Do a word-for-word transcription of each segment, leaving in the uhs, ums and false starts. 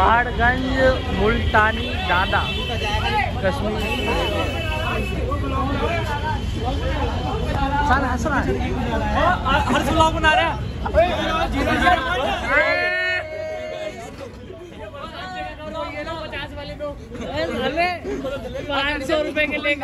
पहाड़गंज मुल्तानी दादा कश्मीर। सन हंस रहा है, हर्ष ब्लॉग बना रहा है। पचास वाले दो पाँच सौ रुपए के लेगा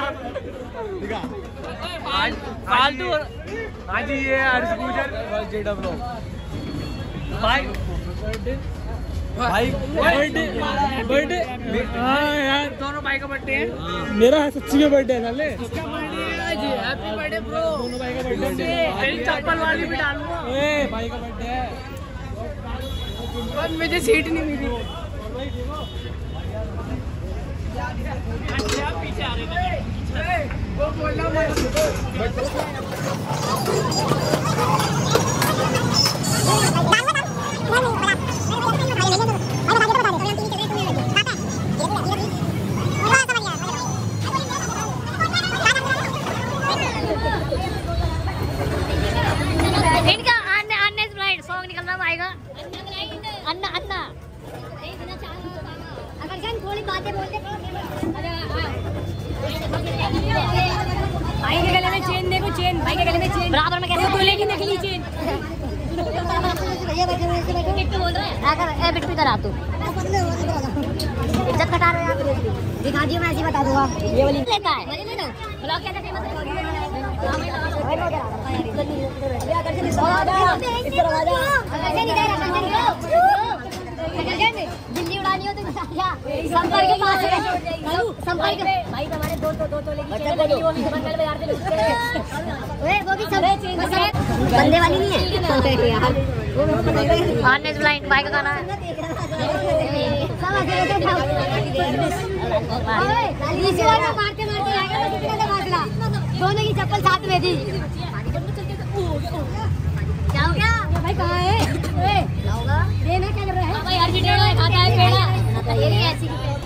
फालतू। हाँ जी, ये हर्ष गुजर जेडा ब्लॉग भाई भाई बर्थडे बर्थडे। हाँ यार, दोनों भाई का बर्थडे है। मेरा है सच्ची में बर्थडे है साले। इसका बर्थडे है आज। Happy birthday bro. दोनों भाई का बर्थडे है। तेरी चप्पल वाली भी डालूंगा। ए भाई का बर्थडे है। बस मुझे सीट नहीं मिली। पीछे आ रहे हैं। वो बोलना मत। इनका अन्ना अन्ना स्प्राइट सॉन्ग निकलना आएगा। अन्ना अन्ना अगर जान थोड़ी बातें बोलते भाई के गले में चेन देखो, चेन भाई के गले में चेन बराबर में कैसे बोलेगी नकली चेन। बिट्टू बोल रहा है अगर ए बिट्टू इधर आ तू इज्जत घटा रहे हो आप। दिखा दियो, मैं ऐसे बता दूंगा। ये वाली लेता है ब्लॉग कैसे फेमस हो गया। दिल्ली उड़ानी हो तो संपर्क के पास है। संपर्क भाई हमारे दो तो दो तो लेके वो भी बंगाल बाजार से वो भी सब बंदे वाली नहीं है यार। आने ब्लाइंड भाई का गाना है। मारते मारते आएगा दोनों की चप्पल साथ में थी। क्या हो गया भाई, कहाँ है देना क्या कर रहा है भाई। हर वीडियो में खाता है पेड़ा ये नहीं ऐसी।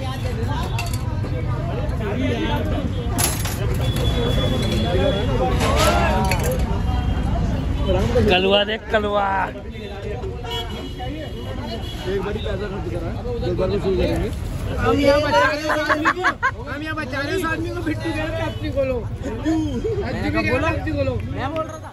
कलवा देख कलवा। एक बड़ी पैसा खर्च करा है, एक बार में शुरू करेंगे। हम यहाँ बचा रहे हैं आदमी को, हम यहाँ बचा रहे हैं आदमी को। बिट्टू कह रहा है अपनी खोलो, बोलो अपनी खोलो। मैं बोल रहा था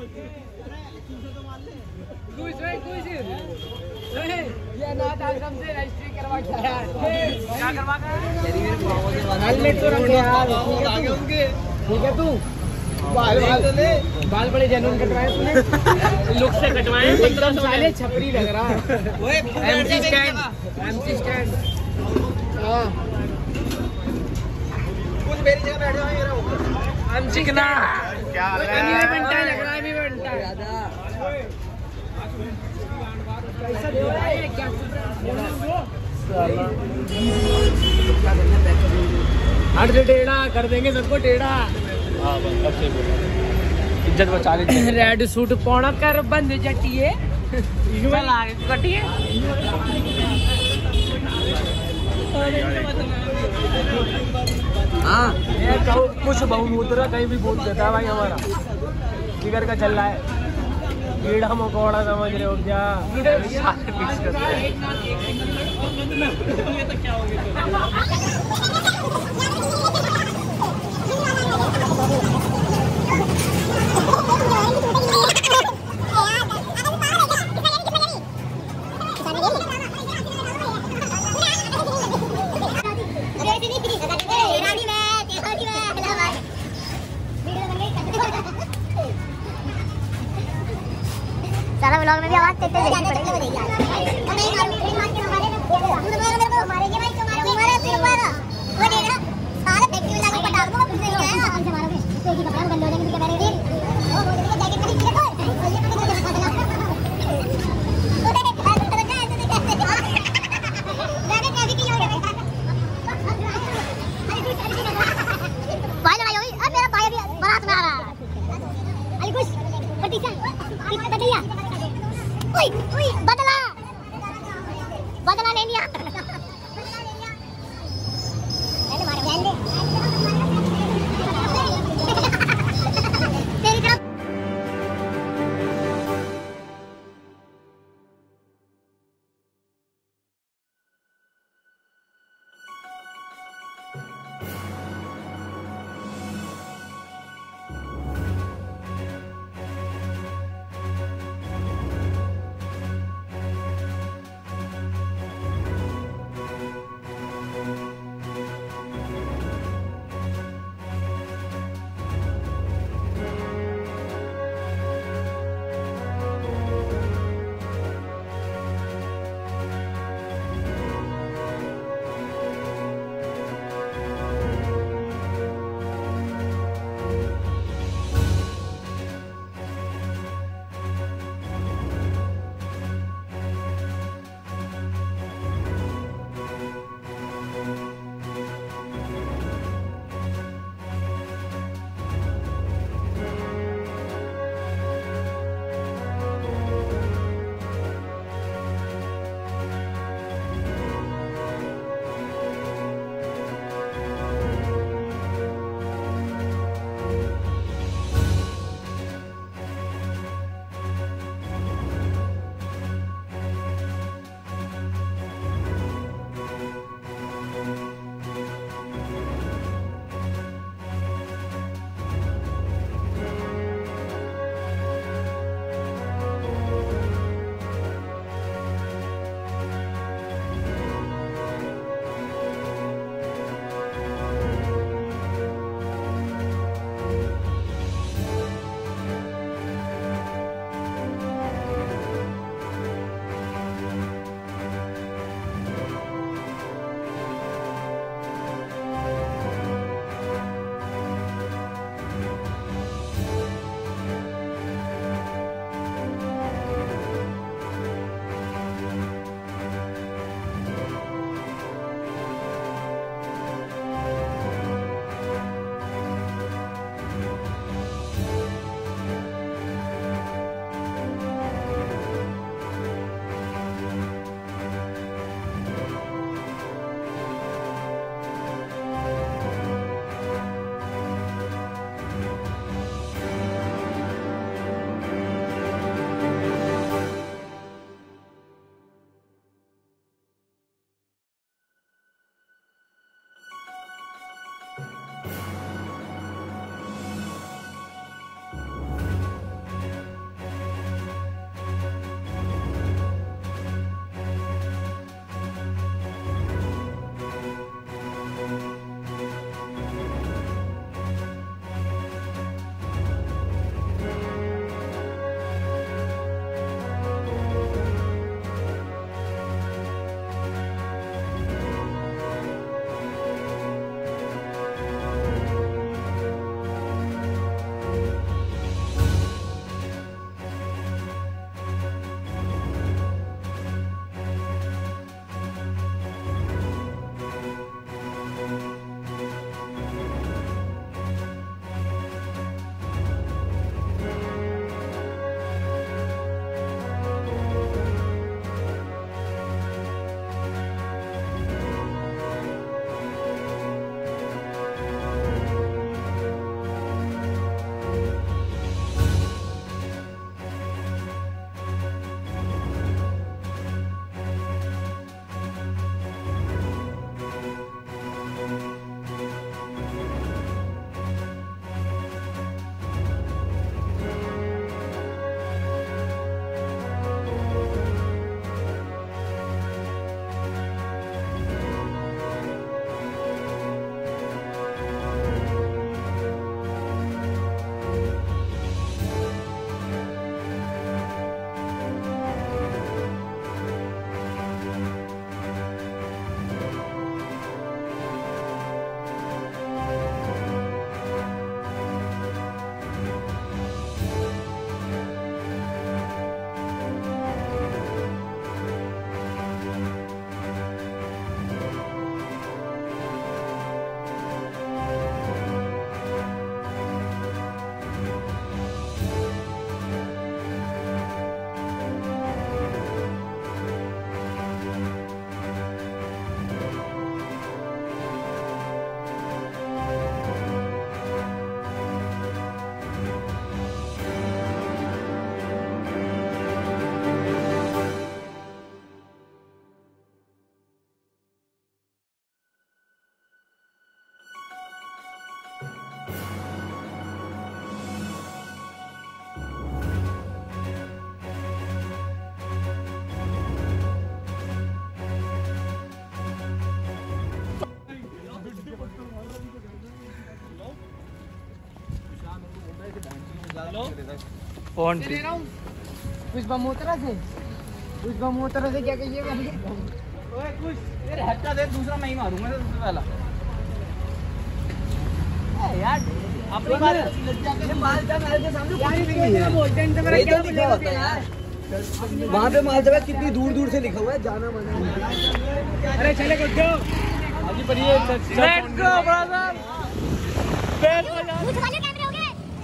ये नाथ आश्रम से रजिस्ट्री करवा के आया है। क्या करवा के आया? हेलमेट तो रख यार, आगे उनके ठीक है। तू बाल बाल बाल बड़े जेन्युइन कटवाए तूने, लुक से कटवाए। एकदम साले छपरी लग रहा है। एमसी स्टैंड, एमसी स्टैंड। हाँ कुछ मेरी जगह बैठ जाओ। हम चिकना क्या लग रहा है? बनता लग रहा है, अभी बनता है ज्यादा। कैसा दे रहा है क्या? हट से टेढ़ा कर देंगे सबको टेढ़ा। हाँ बस से बोलो, इज्जत बचा लीजिए। रेड सूट पौना कर बंद जटिए चल आगे कटिए। हाँ कुछ बहुमूत्र कहीं भी बोल देता है भाई हमारा। जिगर का चल रहा है, कीड़ा मकोड़ा समझ रहे हो क्या? सारा व्लॉग में भी आवाज तेज तेज पड़ेगी। कौन ले रहा हूँ पुष्पा मोतरा से पुष्पा मोतरा से क्या कहिए मैंने ओए कुछ तेरे हट्टा दे दूसरा मैं ही मारूंगा सबसे पहला ए यार अपनी बात ये माल का मेरे के सामने कोई भी नहीं है बोलते हैं तो मेरा क्या लिखा होता है यार वहां पे माल जगह कितनी दूर दूर से लिखा हुआ है जाना मना अरे चले गुड्डो अभी पर ये लेट्स गो ब्रदर बैठ हो जा मुझे वाले कैमरे हो गए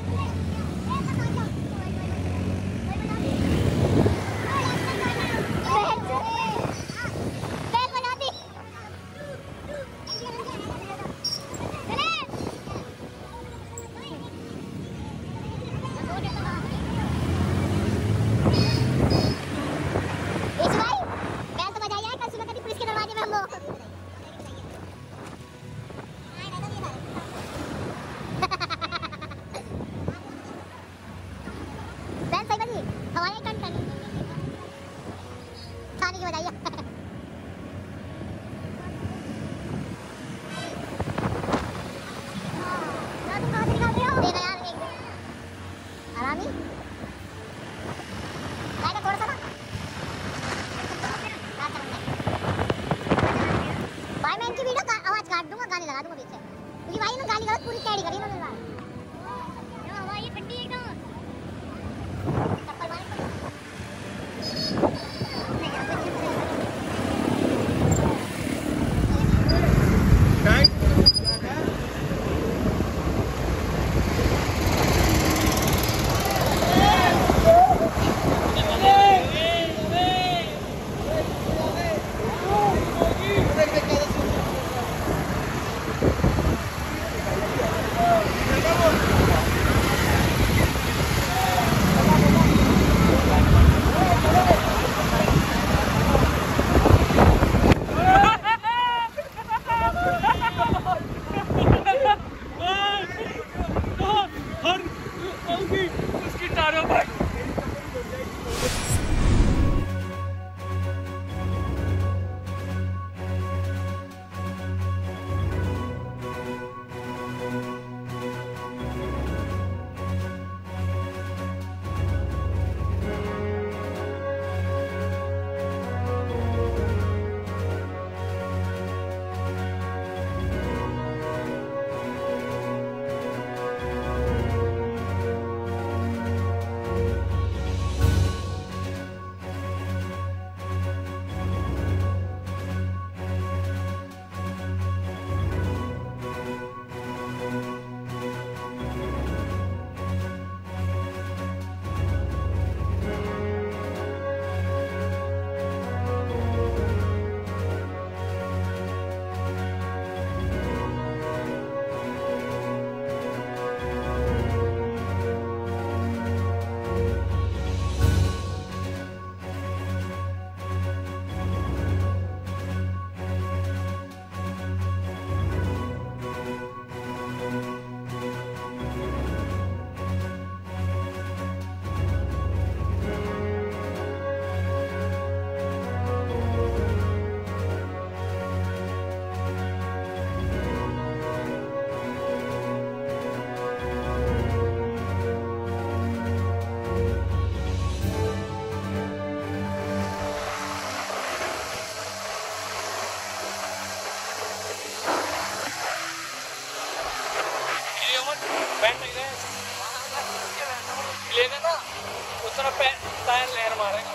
लेगा ना उतना टायर लहर मारेगा।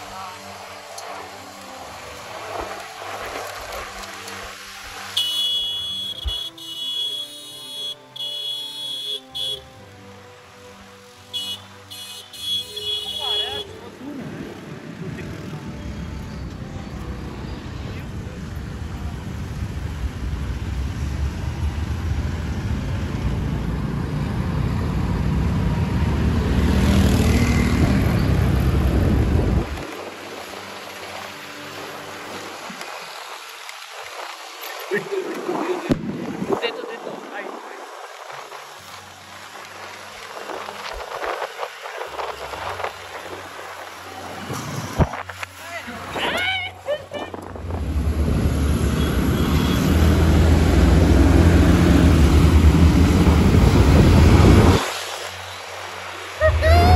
दे तो दे तो आई Ha ha!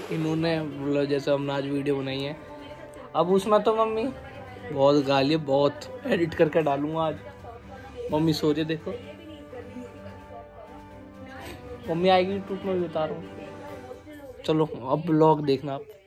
इन्होंने मतलब जैसे हमने आज वीडियो बनाई है, अब उसमें तो मम्मी बहुत गाली, बहुत एडिट करके डालूंगा आज। मम्मी सो रही, देखो मम्मी आएगी यूट्यूब में भी उतारूँ। चलो अब ब्लॉग देखना आप।